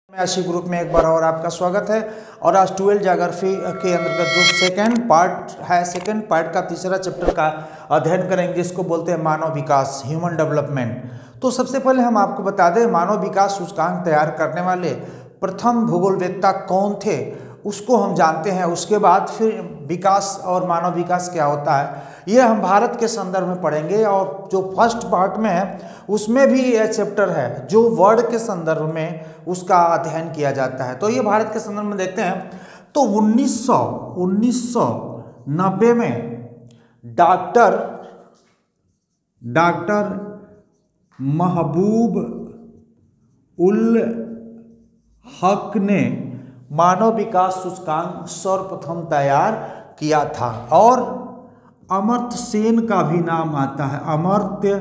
आशी ग्रुप में एक बार और आपका स्वागत है। और आज 12 ज्योग्राफी के अंतर्गत जो सेकंड पार्ट का तीसरा चैप्टर का अध्ययन करेंगे, जिसको बोलते हैं मानव विकास, ह्यूमन डेवलपमेंट। तो सबसे पहले हम आपको बता दें, मानव विकास सूचकांक तैयार करने वाले प्रथम भूगोलवेत्ता कौन थे, उसको हम जानते हैं। उसके बाद फिर विकास और मानव विकास क्या होता है, ये हम भारत के संदर्भ में पढ़ेंगे। और जो फर्स्ट पार्ट में है उसमें भी यह चैप्टर है जो वर्ल्ड के संदर्भ में उसका अध्ययन किया जाता है। तो ये भारत के संदर्भ में देखते हैं। तो 1990 में डॉक्टर महबूब उल हक ने मानव विकास सूचकांक सर्वप्रथम तैयार किया था। और अमर्त्य सेन का भी नाम आता है, अमर्त्य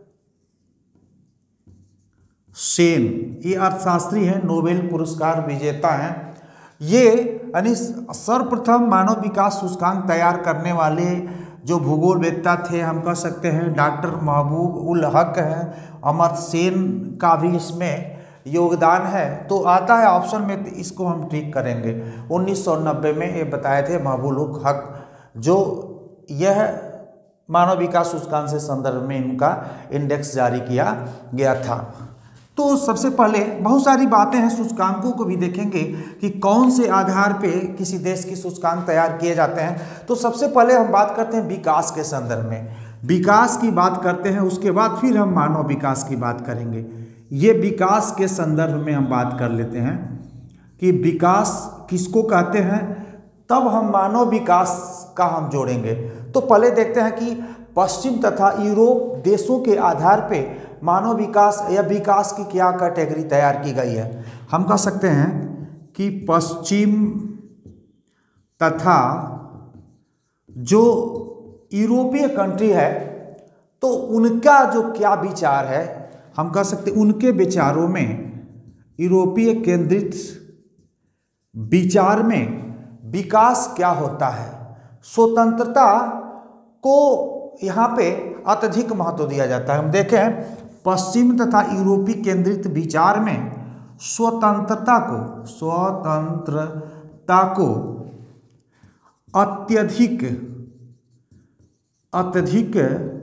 सेन, ये अर्थशास्त्री हैं, नोबेल पुरस्कार विजेता हैं। ये यानी सर्वप्रथम मानव विकास सूचकांक तैयार करने वाले जो भूगोलवेत्ता थे, हम कह सकते हैं डॉक्टर महबूब उल हक हैं। अमर्त्य सेन का भी इसमें योगदान है। तो आता है ऑप्शन में, तो इसको हम ठीक करेंगे। 1990 में ये बताए थे महबूब उल हक, जो यह मानव विकास सूचकांक से संदर्भ में इनका इंडेक्स जारी किया गया था। तो सबसे पहले बहुत सारी बातें हैं, सूचकांकों को भी देखेंगे कि कौन से आधार पे किसी देश की सूचकांक तैयार किए जाते हैं। तो सबसे पहले हम बात करते हैं विकास के संदर्भ में, विकास की बात करते हैं। उसके बाद फिर हम मानव विकास की बात करेंगे। ये विकास के संदर्भ में हम बात कर लेते हैं कि विकास किसको कहते हैं, तब हम मानव विकास का हम जोड़ेंगे। तो पहले देखते हैं कि पश्चिम तथा यूरोप देशों के आधार पे मानव विकास या विकास की क्या कैटेगरी तैयार की गई है। हम कह सकते हैं कि पश्चिम तथा जो यूरोपीय कंट्री है, तो उनका जो क्या विचार है, हम कह सकते हैं उनके विचारों में, यूरोपीय केंद्रित विचार में विकास क्या होता है। स्वतंत्रता को यहाँ पे अत्यधिक महत्व दिया जाता है। हम देखें पश्चिम तथा यूरोपीय केंद्रित विचार में स्वतंत्रता को अत्यधिक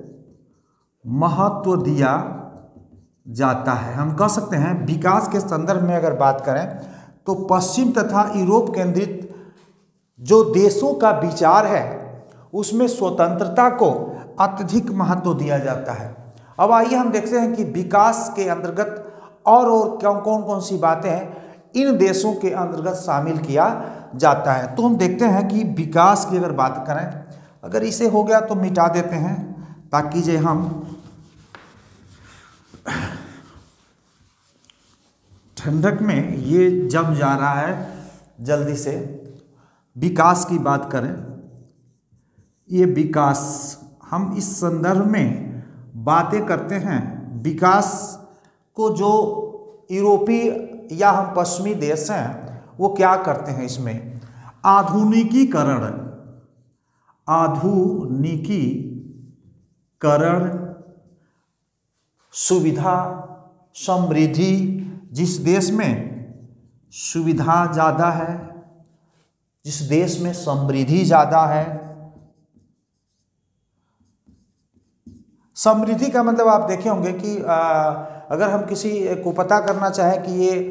महत्व दिया जाता है। हम कह सकते हैं विकास के संदर्भ में अगर बात करें तो पश्चिम तथा यूरोप केंद्रित जो देशों का विचार है उसमें स्वतंत्रता को अत्यधिक महत्व दिया जाता है। अब आइए हम देखते हैं कि विकास के अंतर्गत और कौन कौन सी बातें इन देशों के अंतर्गत शामिल किया जाता है। तो हम देखते हैं कि विकास की अगर बात करें, अगर इसे हो गया तो मिटा देते हैं ताकि जो हम ठंडक में ये जम जा रहा है जल्दी से। विकास की बात करें, ये विकास हम इस संदर्भ में बातें करते हैं। विकास को जो यूरोपीय या हम पश्चिमी देश हैं वो क्या करते हैं, इसमें आधुनिकीकरण, सुविधा, समृद्धि, जिस देश में सुविधा ज़्यादा है, जिस देश में समृद्धि ज़्यादा है। समृद्धि का मतलब आप देखे होंगे कि अगर हम किसी को पता करना चाहें कि ये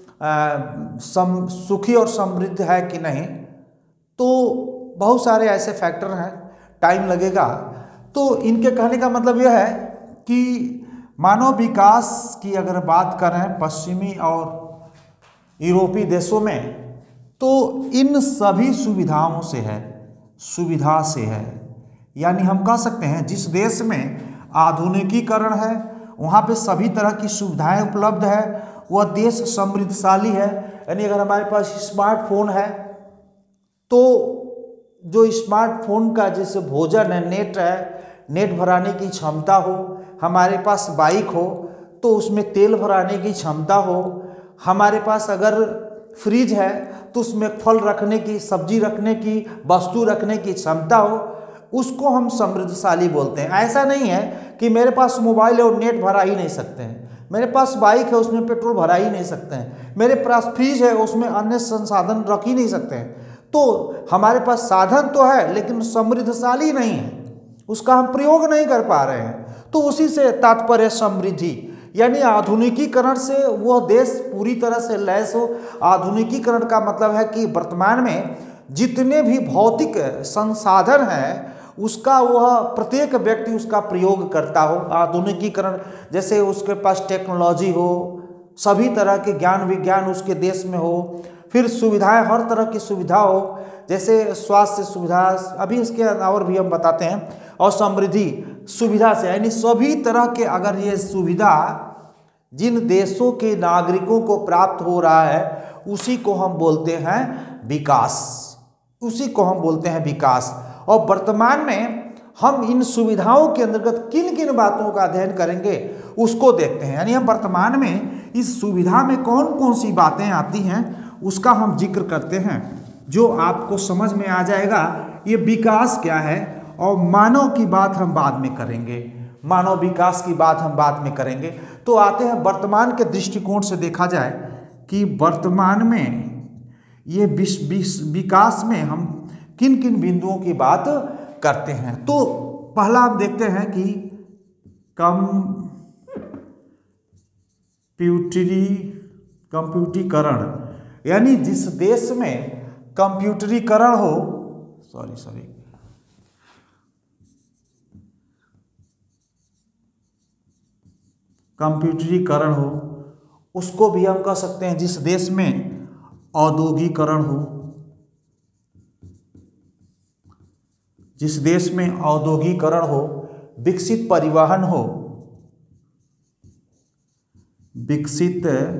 सुखी और समृद्ध है कि नहीं, तो बहुत सारे ऐसे फैक्टर हैं, टाइम लगेगा। तो इनके कहने का मतलब यह है कि मानव विकास की अगर बात करें पश्चिमी और यूरोपीय देशों में, तो इन सभी सुविधाओं से है, सुविधा से है। यानी हम कह सकते हैं जिस देश में आधुनिकीकरण है, वहाँ पे सभी तरह की सुविधाएं उपलब्ध है, वह देश समृद्धशाली है। यानी अगर हमारे पास स्मार्टफोन है, तो जो स्मार्टफोन का जैसे भोजन है, नेट भराने की क्षमता हो, हमारे पास बाइक हो तो उसमें तेल भराने की क्षमता हो, हमारे पास अगर फ्रिज है तो उसमें फल रखने की, सब्जी रखने की, वस्तु रखने की क्षमता हो, उसको हम समृद्धशाली बोलते हैं। ऐसा नहीं है कि मेरे पास मोबाइल है और नेट भरा ही नहीं सकते हैं। मेरे पास बाइक है, उसमें पेट्रोल भरा ही नहीं सकते हैं। मेरे पास फ्रिज है, उसमें अन्य संसाधन रख ही नहीं सकते हैं। तो हमारे पास साधन तो है लेकिन समृद्धशाली नहीं है, उसका हम प्रयोग नहीं कर पा रहे हैं। तो उसी से तात्पर्य समृद्धि, यानी आधुनिकीकरण से वो देश पूरी तरह से लैस हो। आधुनिकीकरण का मतलब है कि वर्तमान में जितने भी भौतिक संसाधन हैं उसका वह प्रत्येक व्यक्ति उसका प्रयोग करता हो। आधुनिकीकरण जैसे उसके पास टेक्नोलॉजी हो, सभी तरह के ज्ञान विज्ञान उसके देश में हो, फिर सुविधाएं, हर तरह की सुविधा हो, जैसे स्वास्थ्य सुविधा, अभी इसके और भी हम बताते हैं, और समृद्धि सुविधा से, यानी सभी तरह के अगर ये सुविधा जिन देशों के नागरिकों को प्राप्त हो रहा है उसी को हम बोलते हैं विकास, उसी को हम बोलते हैं विकास। और वर्तमान में हम इन सुविधाओं के अंतर्गत किन किन बातों का अध्ययन करेंगे उसको देखते हैं। यानी हम वर्तमान में इस सुविधा में कौन कौन सी बातें आती हैं उसका हम जिक्र करते हैं, जो आपको समझ में आ जाएगा ये विकास क्या है। और मानव की बात हम बाद में करेंगे, मानव विकास की बात हम बाद में करेंगे। तो आते हैं वर्तमान के दृष्टिकोण से देखा जाए कि वर्तमान में ये विकास में हम किन किन बिंदुओं की बात करते हैं। तो पहला हम देखते हैं कि कंप्यूटरीकरण, यानी जिस देश में कंप्यूटरीकरण हो, कंप्यूटरीकरण हो, उसको भी हम कह सकते हैं जिस देश में औद्योगिकरण हो, जिस देश में औद्योगिकरण हो, विकसित परिवहन हो, विकसित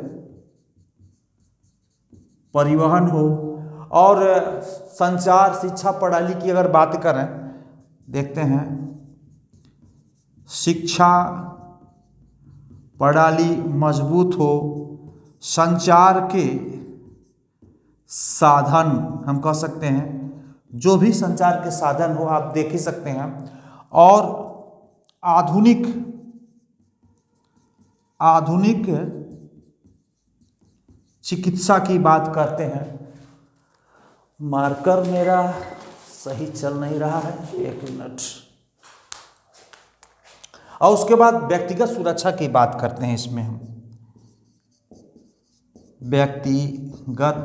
परिवहन हो, और संचार शिक्षा प्रणाली की अगर बात करें, देखते हैं शिक्षा प्रणाली मजबूत हो, संचार के साधन हम कह सकते हैं, जो भी संचार के साधन हो आप देख ही सकते हैं, और आधुनिक चिकित्सा की बात करते हैं। मार्कर मेरा सही चल नहीं रहा है, एक मिनट। और उसके बाद व्यक्तिगत सुरक्षा की बात करते हैं। इसमें हम व्यक्तिगत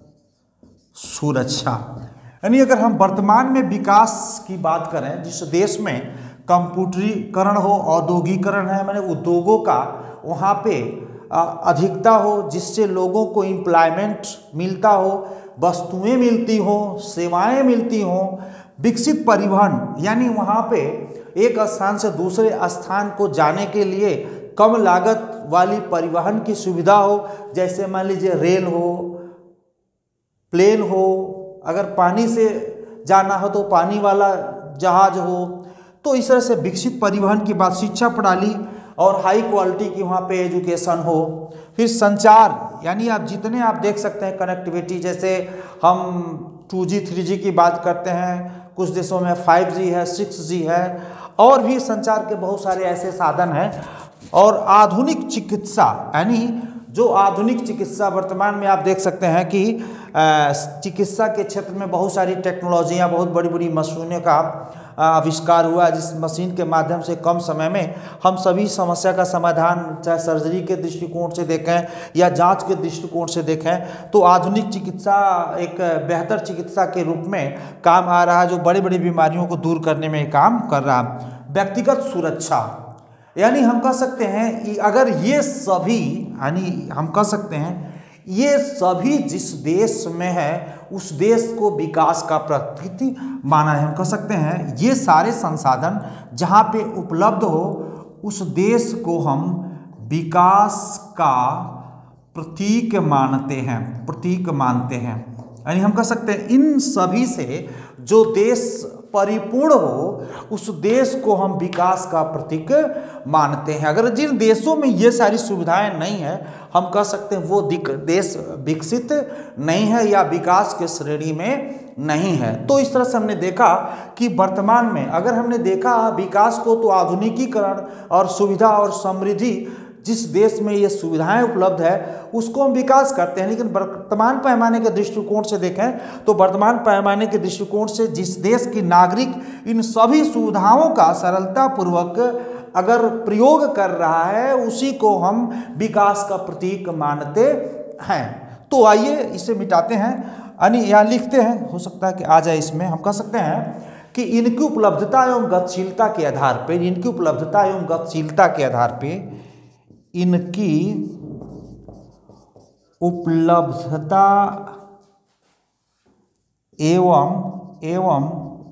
सुरक्षा, यानी अगर हम वर्तमान में विकास की बात करें, जिस देश में कंप्यूटरीकरण हो, औद्योगिकरण है, माने उद्योगों का वहाँ पे अधिकता हो, जिससे लोगों को एम्प्लॉयमेंट मिलता हो, वस्तुएं मिलती हो, सेवाएं मिलती हो, विकसित परिवहन, यानी वहाँ पे एक स्थान से दूसरे स्थान को जाने के लिए कम लागत वाली परिवहन की सुविधा हो, जैसे मान लीजिए रेल हो, प्लेन हो, अगर पानी से जाना हो तो पानी वाला जहाज हो। तो इस तरह से विकसित परिवहन की बात, शिक्षा प्रणाली और हाई क्वालिटी की वहाँ पे एजुकेशन हो। फिर संचार, यानी आप जितने आप देख सकते हैं कनेक्टिविटी, जैसे हम 2G 3G की बात करते हैं, कुछ देशों में 5G है, 6G है, और भी संचार के बहुत सारे ऐसे साधन हैं। और आधुनिक चिकित्सा, यानी जो आधुनिक चिकित्सा वर्तमान में आप देख सकते हैं कि चिकित्सा के क्षेत्र में बहुत सारी टेक्नोलॉजियाँ, बहुत बड़ी बड़ी मशीनों का आविष्कार हुआ, जिस मशीन के माध्यम से कम समय में हम सभी समस्या का समाधान, चाहे सर्जरी के दृष्टिकोण से देखें या जांच के दृष्टिकोण से देखें, तो आधुनिक चिकित्सा एक बेहतर चिकित्सा के रूप में काम आ रहा है, जो बड़ी बड़ी बीमारियों को दूर करने में काम कर रहा है। व्यक्तिगत सुरक्षा, यानी हम कह सकते हैं अगर ये सभी, यानी हम कह सकते हैं ये सभी जिस देश में है उस देश को विकास का प्रतीक माना है। हम कह सकते हैं ये सारे संसाधन जहाँ पे उपलब्ध हो उस देश को हम विकास का प्रतीक मानते हैं। यानी हम कह सकते हैं इन सभी से जो देश परिपूर्ण हो उस देश को हम विकास का प्रतीक मानते हैं। अगर जिन देशों में ये सारी सुविधाएं नहीं है, हम कह सकते हैं वो देश विकसित नहीं है या विकास के श्रेणी में नहीं है। तो इस तरह से हमने देखा कि वर्तमान में अगर हमने देखा विकास को, तो आधुनिकीकरण और सुविधा और समृद्धि जिस देश में ये सुविधाएं उपलब्ध है उसको हम विकास करते हैं। लेकिन वर्तमान पैमाने के दृष्टिकोण से देखें तो वर्तमान पैमाने के दृष्टिकोण से जिस देश की नागरिक इन सभी सुविधाओं का सरलतापूर्वक अगर प्रयोग कर रहा है उसी को हम विकास का प्रतीक मानते हैं। तो आइए इसे मिटाते हैं, यानी यहाँ लिखते हैं, हो सकता है कि आ जाए इसमें। हम कह सकते हैं कि इनकी उपलब्धता एवं गतिशीलता के आधार पर, इनकी उपलब्धता एवं गतिशीलता के आधार पर, इनकी उपलब्धता एवं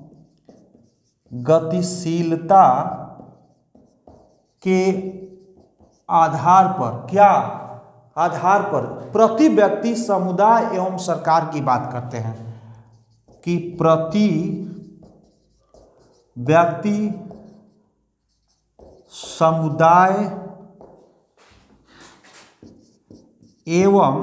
गतिशीलता के आधार पर, क्या आधार पर, प्रति व्यक्ति, समुदाय एवं सरकार की बात करते हैं कि प्रति व्यक्ति, समुदाय एवं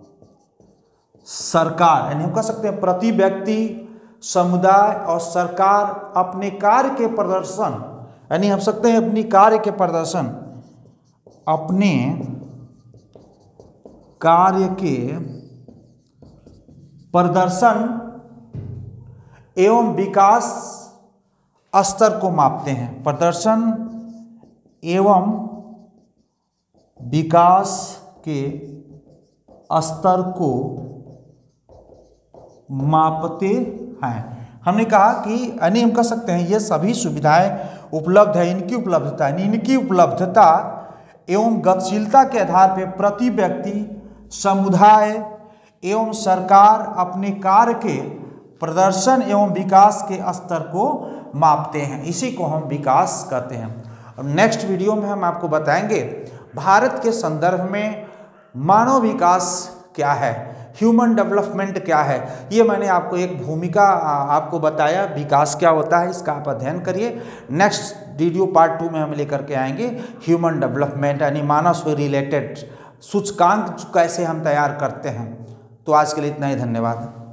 सरकार, यानी हम कह सकते हैं प्रति व्यक्ति, समुदाय और सरकार अपने कार्य के प्रदर्शन, यानी हम सकते हैं अपनी कार्य के प्रदर्शन, अपने कार्य के प्रदर्शन एवं विकास स्तर को मापते हैं। प्रदर्शन एवं विकास के स्तर को मापते हैं। हमने कहा कि यानी हम कह सकते हैं ये सभी सुविधाएं उपलब्ध है, इनकी उपलब्धता एवं गतिशीलता के आधार पर प्रति व्यक्ति, समुदाय एवं सरकार अपने कार्य के प्रदर्शन एवं विकास के स्तर को मापते हैं। इसी को हम विकास कहते हैं। और नेक्स्ट वीडियो में हम आपको बताएंगे भारत के संदर्भ में मानव विकास क्या है, ह्यूमन डेवलपमेंट क्या है। ये मैंने आपको एक भूमिका आपको बताया, विकास क्या होता है, इसका आप अध्ययन करिए। नेक्स्ट वीडियो पार्ट 2 में हम लेकर के आएंगे ह्यूमन डेवलपमेंट, यानी मानव से रिलेटेड सूचकांक कैसे हम तैयार करते हैं। तो आज के लिए इतना ही, धन्यवाद।